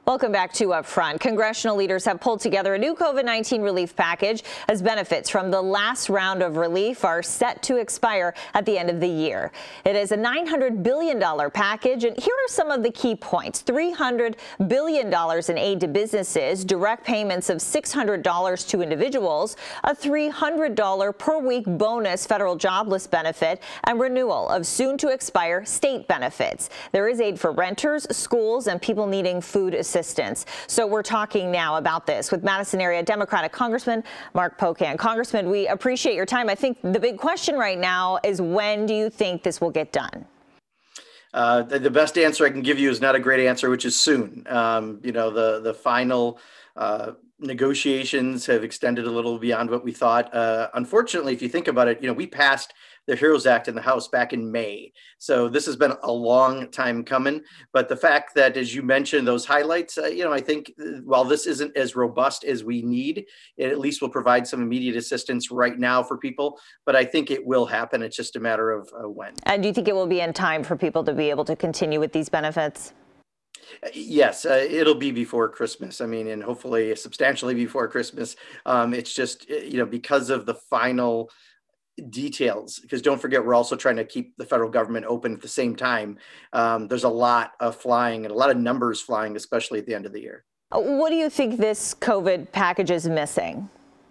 Welcome back to Up Front. Congressional leaders have pulled together a new COVID-19 relief package as benefits from the last round of relief are set to expire at the end of the year. It is a $900 billion package, and here are some of the key points. $300 billion in aid to businesses, direct payments of $600 to individuals, a $300 per week bonus federal jobless benefit, and renewal of soon-to-expire state benefits. There is aid for renters, schools, and people needing food assistance. So we're talking now about this with Madison area Democratic Congressman Mark Pocan. Congressman, we appreciate your time. I think the big question right now is, when do you think this will get done? The best answer I can give you is not a great answer, which is soon. The final negotiations have extended a little beyond what we thought. Unfortunately, if you think about it, we passed the HEROES Act in the House back in May. So this has been a long time coming. But the fact that, as you mentioned, those highlights, I think while this isn't as robust as we need, it at least will provide some immediate assistance right now for people. But I think it will happen. It's just a matter of when. And do you think it will be in time for people to be able to continue with these benefits? Yes, it'll be before Christmas. And hopefully substantially before Christmas. It's just, because of the final details, because don't forget, we're also trying to keep the federal government open at the same time. There's a lot of flying and a lot of numbers flying, especially at the end of the year. What do you think this COVID package is missing?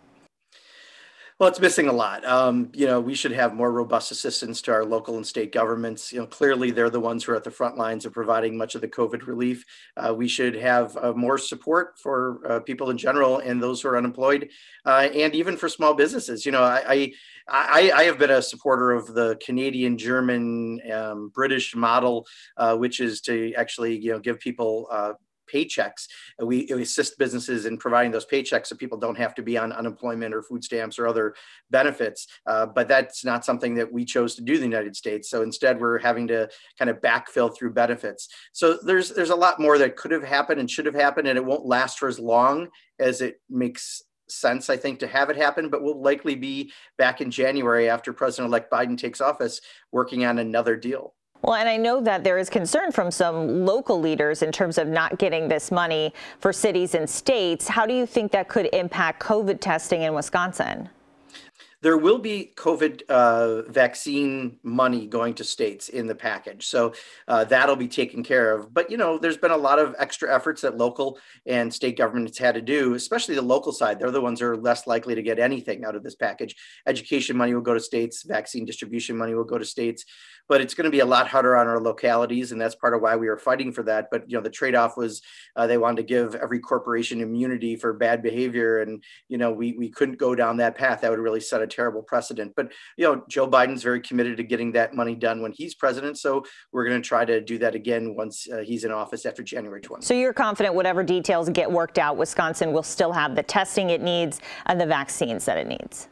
Well, it's missing a lot. We should have more robust assistance to our local and state governments. Clearly they're the ones who are at the front lines of providing much of the COVID relief. We should have more support for people in general and those who are unemployed, and even for small businesses. I have been a supporter of the Canadian, German, British model, which is to actually, give people paychecks. We assist businesses in providing those paychecks so people don't have to be on unemployment or food stamps or other benefits. But that's not something that we chose to do in the United States. So instead, we're having to kind of backfill through benefits. So there's a lot more that could have happened and should have happened, and it won't last for as long as it makes sense, I think, to have it happen. But we'll likely be back in January after President-elect Biden takes office working on another deal. Well, and I know that there is concern from some local leaders in terms of not getting this money for cities and states. How do you think that could impact COVID testing in Wisconsin? There will be COVID vaccine money going to states in the package. So that'll be taken care of. But, there's been a lot of extra efforts that local and state governments had to do, especially the local side. They're the ones who are less likely to get anything out of this package. Education money will go to states. Vaccine distribution money will go to states. But it's going to be a lot harder on our localities, and that's part of why we were fighting for that. But, the trade-off was they wanted to give every corporation immunity for bad behavior, and, we couldn't go down that path. That would really set a terrible precedent. But, Joe Biden's very committed to getting that money done when he's president, so we're going to try to do that again once he's in office after January 20th. So you're confident whatever details get worked out, Wisconsin will still have the testing it needs and the vaccines that it needs?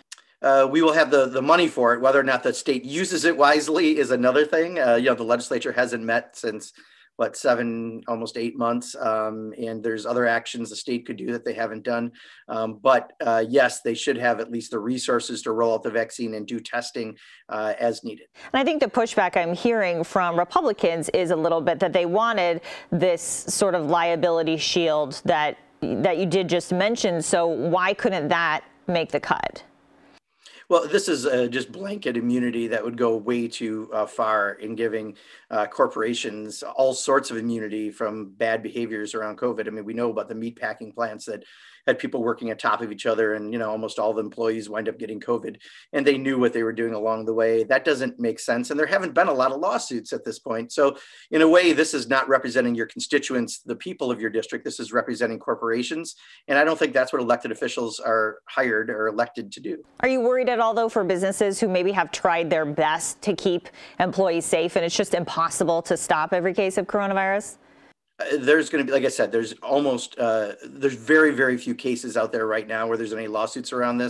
We will have the money for it. Whether or not the state uses it wisely is another thing. The legislature hasn't met since, almost 8 months. And there's other actions the state could do that they haven't done. But yes, they should have at least the resources to roll out the vaccine and do testing as needed. And I think the pushback I'm hearing from Republicans is a little bit that they wanted this sort of liability shield that you did just mention. So why couldn't that make the cut? Well, this is just blanket immunity that would go way too far in giving corporations all sorts of immunity from bad behaviors around COVID. We know about the meatpacking plants that had people working on top of each other, and almost all the employees wind up getting COVID, and they knew what they were doing along the way. That doesn't make sense, and there haven't been a lot of lawsuits at this point. So in a way, this is not representing your constituents, the people of your district. This is representing corporations, and I don't think that's what elected officials are hired or elected to do. Are you worried at all, though, for businesses who maybe have tried their best to keep employees safe, and it's just impossible to stop every case of coronavirus? There's going to be, like I said, there's very, very few cases out there right now where there's any lawsuits around this.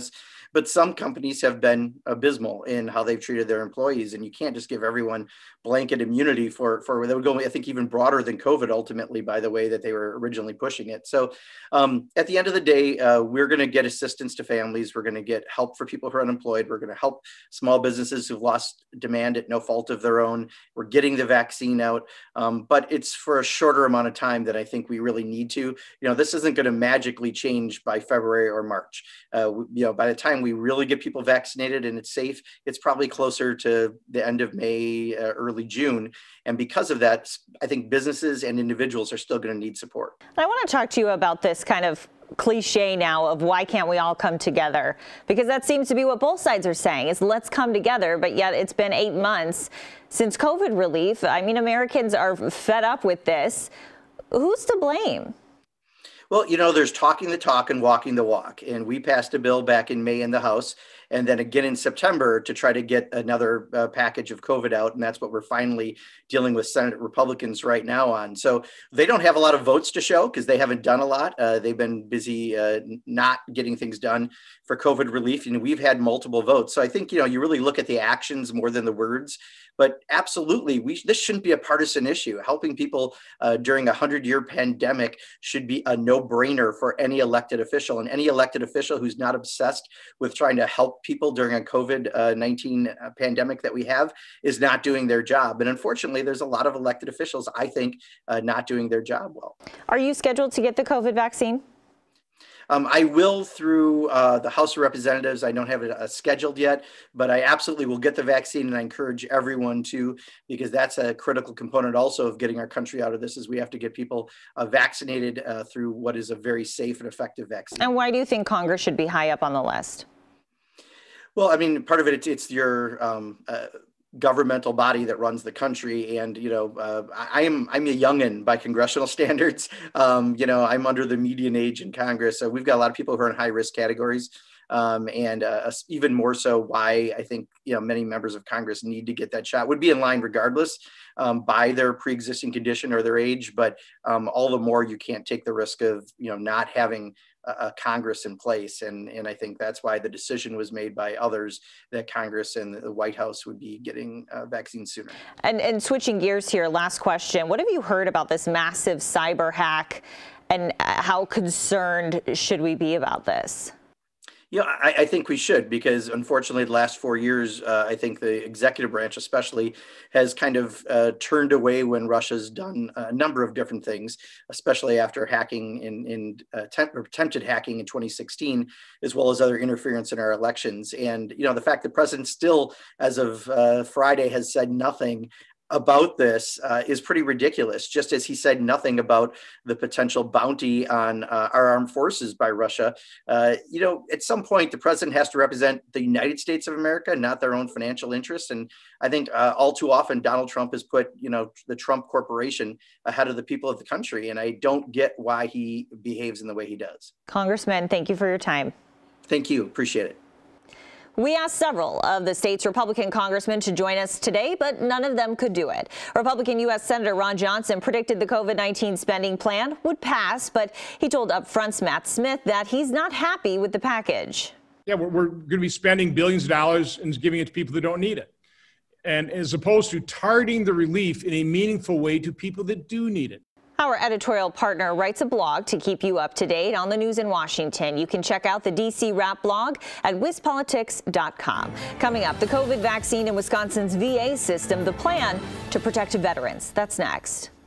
but some companies have been abysmal in how they've treated their employees. And you can't just give everyone blanket immunity for that would go, I think, even broader than COVID ultimately, by the way that they were originally pushing it. So at the end of the day, we're going to get assistance to families. We're going to get help for people who are unemployed. We're going to help small businesses who've lost demand at no fault of their own. We're getting the vaccine out, but it's for a shorter amount of time that I think we really need to. This isn't going to magically change by February or March. By the time we really get people vaccinated and it's safe, it's probably closer to the end of May, early June. And because of that, I think businesses and individuals are still going to need support. I want to talk to you about this kind of cliche now of why can't we all come together? Because that seems to be what both sides are saying is let's come together. But yet it's been 8 months since COVID relief. I mean, Americans are fed up with this. Who's to blame? Well, there's talking the talk and walking the walk. And we passed a bill back in May in the House and then again in September to try to get another package of COVID out. And that's what we're finally dealing with Senate Republicans right now on. So they don't have a lot of votes to show because they haven't done a lot. They've been busy not getting things done for COVID relief. And we've had multiple votes. So I think, you really look at the actions more than the words. But absolutely, this shouldn't be a partisan issue. Helping people during a 100-year pandemic should be a no-brainer for any elected official. And any elected official who's not obsessed with trying to help people during a COVID-19 pandemic that we have is not doing their job. And unfortunately, there's a lot of elected officials, I think, not doing their job well. Are you scheduled to get the COVID vaccine? I will through the House of Representatives. I don't have it scheduled yet, but I absolutely will get the vaccine, and I encourage everyone to, because that's a critical component also of getting our country out of this, is we have to get people vaccinated through what is a very safe and effective vaccine. And why do you think Congress should be high up on the list? Well, I mean, part of it's your governmental body that runs the country. And, I'm a youngin' by congressional standards. I'm under the median age in Congress. So we've got a lot of people who are in high risk categories. And even more so why I think, many members of Congress need to get that shot. Would be in line regardless by their pre-existing condition or their age. But all the more you can't take the risk of, not having a Congress in place. And I think that's why the decision was made by others that Congress and the White House would be getting vaccines sooner. And switching gears here, last question. What have you heard about this massive cyber hack and how concerned should we be about this? I think we should, because unfortunately, the last 4 years, I think the executive branch especially has kind of turned away when Russia's done a number of different things, especially after hacking attempted hacking in 2016, as well as other interference in our elections. And, the fact that the president still, as of Friday, has said nothing about this is pretty ridiculous, just as he said nothing about the potential bounty on our armed forces by Russia. At some point, the president has to represent the United States of America, not their own financial interests. And I think all too often, Donald Trump has put, the Trump Corporation ahead of the people of the country. And I don't get why he behaves in the way he does. Congressman, thank you for your time. Thank you. Appreciate it. We asked several of the state's Republican congressmen to join us today, but none of them could do it. Republican U.S. Senator Ron Johnson predicted the COVID-19 spending plan would pass, but he told Upfront's Matt Smith that he's not happy with the package. Yeah, we're going to be spending billions of dollars and giving it to people that don't need it. And as opposed to targeting the relief in a meaningful way to people that do need it. Our editorial partner writes a blog to keep you up to date on the news in Washington. You can check out the DC Wrap blog at WisPolitics.com. Coming up, the COVID vaccine in Wisconsin's VA system, the plan to protect veterans. That's next.